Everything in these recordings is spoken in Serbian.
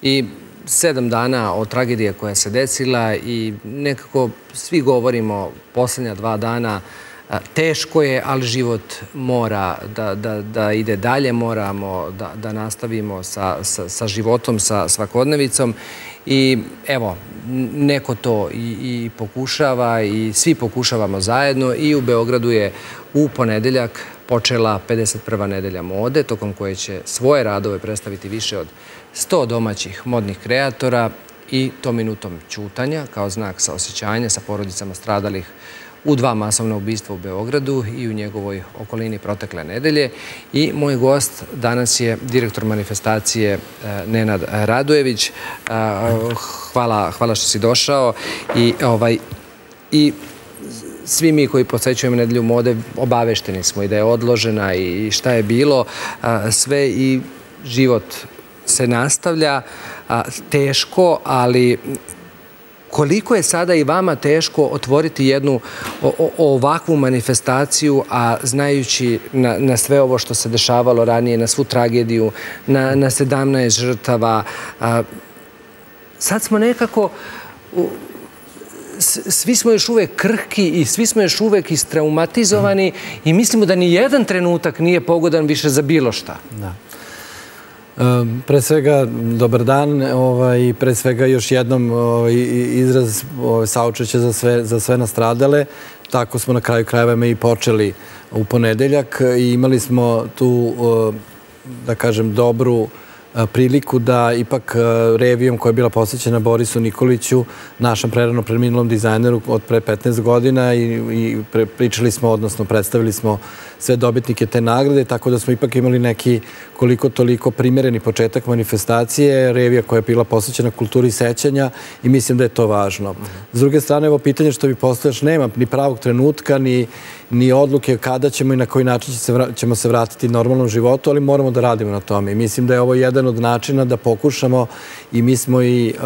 I 7 dana od tragedije koja se desila i nekako svi govorimo posljednja 2 dana teško je, ali život mora da ide dalje, moramo da nastavimo sa životom, sa svakodnevicom i evo, neko to i pokušava i svi pokušavamo zajedno i u Beogradu je u ponedeljak počela 51. nedelja mode, tokom koje će svoje radove predstaviti više od 100 domaćih modnih kreatora i to minutom ćutanja kao znak saosećanja sa porodicama stradalih u 2 masovna ubistva u Beogradu i u njegovoj okolini protekle nedelje. I moj gost danas je direktor manifestacije Nenad Radojević. Hvala što si došao. I svi mi koji posećujemo nedelju mode obavešteni smo i da je odložena i šta je bilo sve i život se nastavlja teško, ali koliko je sada i vama teško otvoriti jednu ovakvu manifestaciju, a znajući na sve ovo što se dešavalo ranije, na svu tragediju, na 17 žrtava. Sad smo nekako, svi smo još uvek krhki i svi smo još uvek istraumatizovani i mislimo da ni jedan trenutak nije pogodan više za bilo šta. Da. Pre svega, dobar dan i pre svega još jednom izraz saučešća za sve nastradale. Tako smo na kraju krajeva i počeli u ponedeljak i imali smo tu, da kažem, dobru priliku da ipak revijom koja je bila posvećena Borisu Nikoliću, našem prerano preminulom dizajneru od pre 15 godina i pričali smo, odnosno predstavili smo sve dobitnike te nagrade, tako da smo ipak imali neki koliko toliko primereni početak manifestacije, revija koja je bila posvećena kulturi sećanja i mislim da je to važno. S druge strane, ovo pitanje što mi postojaš, nema ni pravog trenutka, ni odluke kada ćemo i na koji način ćemo se vratiti normalnom životu, ali moramo da radimo na tome. I mislim da je ovo jedan od načina da pokušamo i mi smo i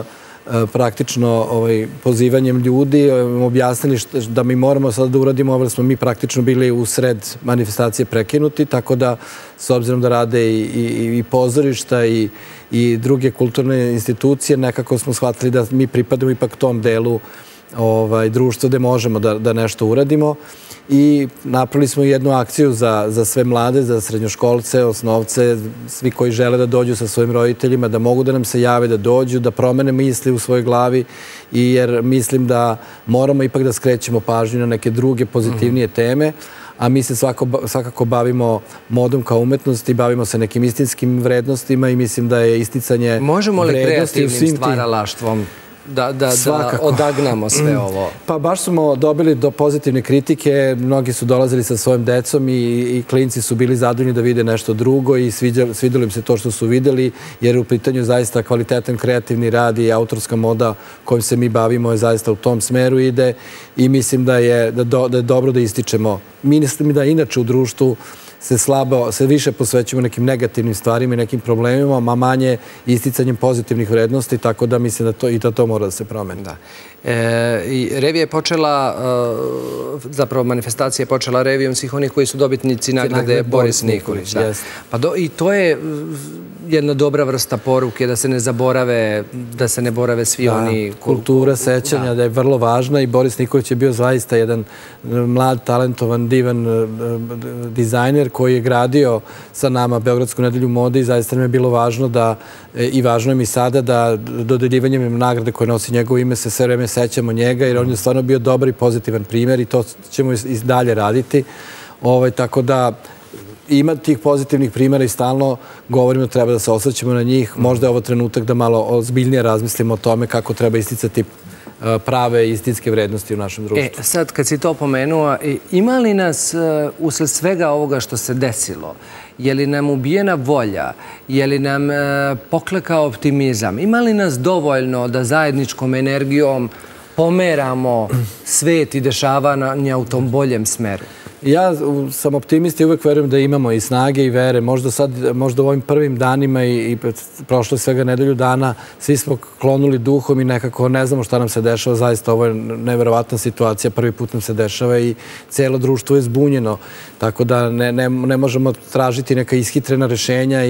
praktično pozivanjem ljudi objasnili da mi moramo sada da uradimo ovo, jer smo mi praktično bili u sred manifestacije prekinuti, tako da s obzirom da rade i pozorišta i druge kulturne institucije, nekako smo shvatili da mi pripadamo ipak tom delu društva gde možemo da nešto uradimo. I napravili smo jednu akciju za sve mlade, za srednjoškolce, osnovce, svi koji žele da dođu sa svojim roditeljima, da mogu da nam se jave, da dođu, da promene misli u svojoj glavi, jer mislim da moramo ipak da skrećemo pažnju na neke druge pozitivnije teme, a mi se svakako bavimo modom kao umetnost i bavimo se nekim istinskim vrednostima i mislim da je isticanje vrednosti... Možemo li kreativnim stvaralaštvom da odagnamo sve ovo? Pa baš smo dobili do pozitivne kritike, mnogi su dolazili sa svojim decom i klinci su bili zadovoljni da vide nešto drugo i svidjelo im se to što su videli, jer u pitanju zaista kvalitetan kreativni rad i autorska moda kojom se mi bavimo je zaista u tom smeru ide i mislim da je dobro da ističemo. Mislim da inače u društvu se više posvećujemo nekim negativnim stvarima i nekim problemima, a manje isticanjem pozitivnih vrednosti, tako da mislim da to mora da se promeni. I revija je počela, zapravo manifestacija je počela revijom svih onih koji su dobitnici nagrade Boris Nikolić. I to je jedna dobra vrsta poruke, da se ne borave svi oni... Kultura sećanja da je vrlo važna i Boris Nikolić je bio zaista jedan mlad, talentovan, divan dizajner koji je gradio sa nama Beogradsku nedelju mode i zaista nam je bilo važno i važno je mi sada da dodeljivanjem nagrade koje nosi njegovo ime se sve vreme sećamo njega, jer on je stvarno bio dobar i pozitivan primjer i to ćemo i dalje raditi. Tako da ima tih pozitivnih primjera i stalno govorimo da treba da se osvrćemo na njih. Možda je ovo trenutak da malo ozbiljnije razmislimo o tome kako treba isticati prave istinske vrednosti u našem društvu. Sad, kad si to pomenuo, ima li nas usled svega ovoga što se desilo, je li nam ubijena volja, je li nam poklekao optimizam, ima li nas dovoljno da zajedničkom energijom pomeramo svet i dešavanja u tom boljem smeru? Ja sam optimista i uvek verujem da imamo i snage i vere. Možda u ovim prvim danima i prošlo svega nedelju dana svi smo klonuli duhom i nekako ne znamo šta nam se dešava. Zaista ovo je neverovatna situacija. Prvi put nam se dešava i cijelo društvo je zbunjeno. Tako da ne možemo tražiti neka ishitrena rešenja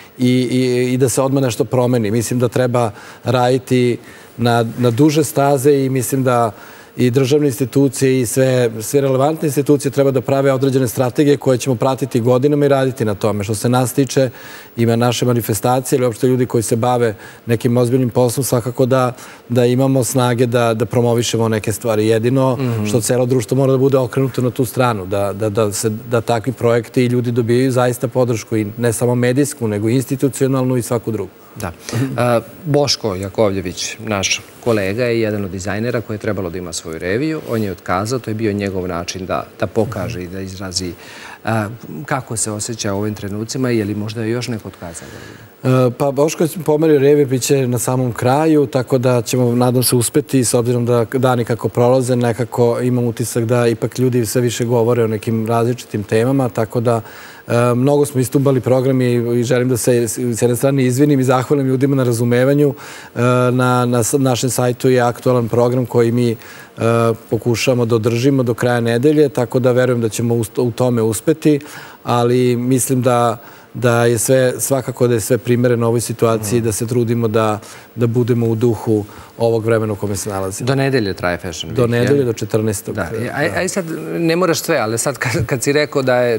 i da se odmah nešto promeni. Mislim da treba raditi na duže staze i mislim da i državne institucije i sve relevantne institucije treba da prave određene strategije koje ćemo pratiti godinama i raditi na tome. Što se nas tiče, ima naše manifestacije ili uopšte ljudi koji se bave nekim ozbiljnim poslom, svakako da imamo snage da promovišemo neke stvari. Jedino što celo društvo mora da bude okrenuto na tu stranu, da takvi projekti i ljudi dobijaju zaista podršku i ne samo medijsku, nego i institucionalnu i svaku drugu. Da. Boško Jakovljević, naš kolega, je jedan od dizajnera koji je trebalo da ima svoju reviju. On je otkazao, to je bio njegov način da pokaže i da izrazi kako se osjeća u ovim trenucima, je li možda još neko otkazao? Pa Boško je pomerio reviju, bit će na samom kraju, tako da ćemo, nadam se, uspeti, s obzirom da dani kako prolaze, nekako imam utisak da ipak ljudi sve više govore o nekim različitim temama, tako da mnogo smo istumbali program i želim da se s jedne strane izvinim i zahvalim ljudima na razumevanju. Na našem sajtu je aktualan program koji mi pokušamo da održimo do kraja nedelje, tako da verujem da ćemo u tome uspeti, ali mislim da je svakako da je sve primereno ovoj situaciji, da se trudimo da budemo u duhu ovog vremena u kome se nalazimo. Do nedelje traje Fashion Week. Do nedelje, do 14. Aj sad, ne moraš sve, ali sad kad si rekao da je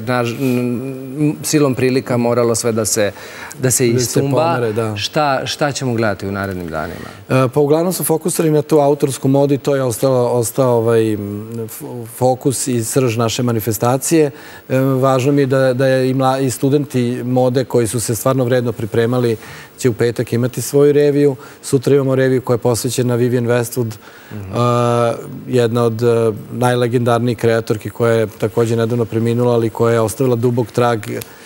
silom prilika moralo sve da se istumba, šta ćemo gledati u narednim danima? Pa uglavnom su fokusirani na tu autorsku modu i to je ostao fokus i srž naše manifestacije. Važno mi je da i studenti mode koji su se stvarno vredno pripremali će u petak imati svoju reviju. Sutra imamo reviju koja je posvećena Vivienne Westwood, jedna od najlegendarnijih kreatorki koja je također nedavno preminula, ali koja je ostavila dubok trag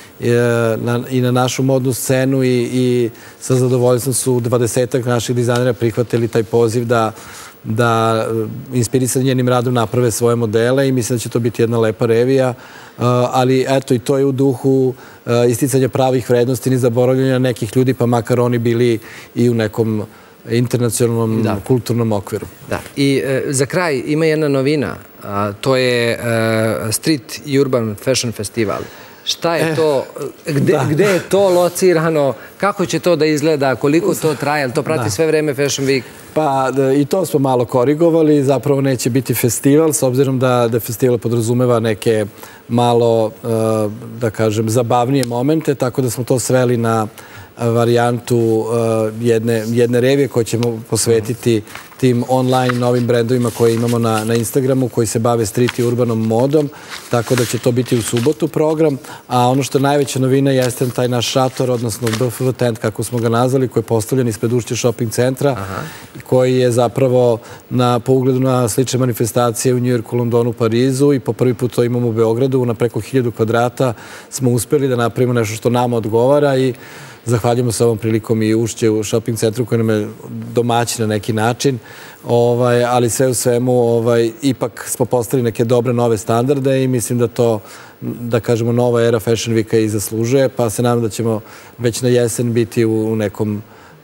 i na našu modnu scenu i sa zadovoljstvom su 20-ak naših dizajnera prihvatili taj poziv da inspirisani njenim radom naprave svoje modele i mislim da će to biti jedna lepa revija, ali eto i to je u duhu isticanja pravih vrednosti, ni zaboravljanja nekih ljudi, pa makar oni bili i u nekom internacionalnom kulturnom okviru. Da. I za kraj ima jedna novina, to je Street Urban Fashion Festival. Šta je to, gde je to locirano, kako će to da izgleda, koliko to traje, ali to prati sve vreme Fashion Week? Pa i to smo malo korigovali, zapravo neće biti festival, s obzirom da festival podrazumeva neke malo, da kažem, zabavnije momente, tako da smo to sveli na varijantu jedne revije koje ćemo posvetiti tim online novim brendovima koje imamo na Instagramu, koji se bave street i urbanom modom, tako da će to biti u subotu program. A ono što je najveća novina jeste taj naš šator, odnosno BFV tent, kako smo ga nazvali, koji je postavljen ispred Ušće shopping centra, koji je zapravo po ugledu na slične manifestacije u Njujorku, Londonu, Parizu i po prvi put to imamo u Beogradu. Na preko 1000 kvadrata smo uspeli da napravimo nešto što nama odgovara i zahvaljujemo se ovom prilikom i Ušće u shopping centru koji nam je domaćin na neki način, ali sve u svemu ipak smo postavili neke dobre nove standarde i mislim da to, da kažemo, nova era Fashion Weeka i zaslužuje, pa se nadam da ćemo već na jesen biti u nekom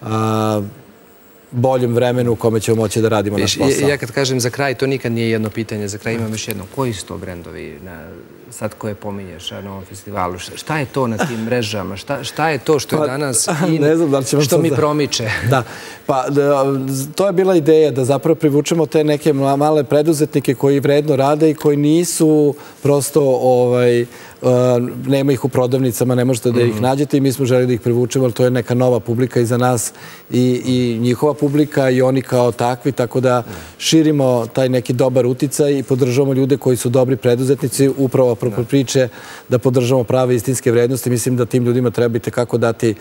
boljem vremenu u kome ćemo moći da radimo naš posao. Ja kad kažem za kraj, to nikad nije jedno pitanje, za kraj imam još jedno. Koji su to brendovi sad koje pominješ na ovom festivalu? Šta je to na tim mrežama? Šta je to što je danas što mi promiče? Da, pa to je bila ideja da zapravo privučemo te neke male preduzetnike koji vredno rade i koji nisu prosto nema ih u prodavnicama, ne možete da ih nađete i mi smo želi da ih privučemo, ali to je neka nova publika i za nas i njihova publika i oni kao takvi, tako da širimo taj neki dobar uticaj i podržavamo ljude koji su dobri preduzetnici, upravo apropo priče da podržavamo prave istinske vrednosti. Mislim da tim ljudima treba kako dati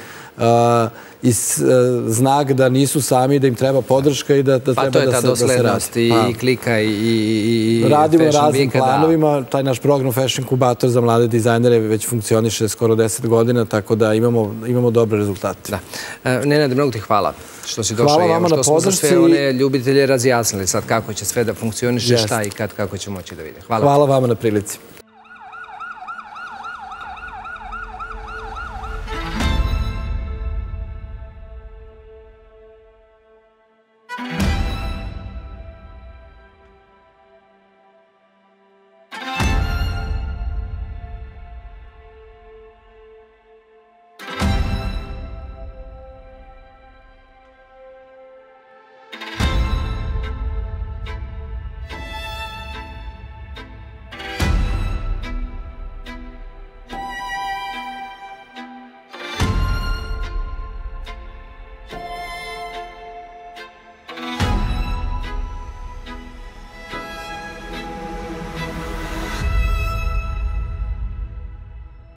znak da nisu sami, da im treba podrška i da treba da se radi. Pa to je ta doslednost i klika i radimo na raznim planovima. Taj naš program Fashion Inkubator za mlade dizajnere već funkcioniše skoro 10 godina, tako da imamo dobre rezultate. Nenade, mnogo ti hvala što si došao i evo što smo za sve one ljubitelje razjasnili sad kako će sve da funkcioniše, šta i kad, kako će moći da vide. Hvala vama na prilici.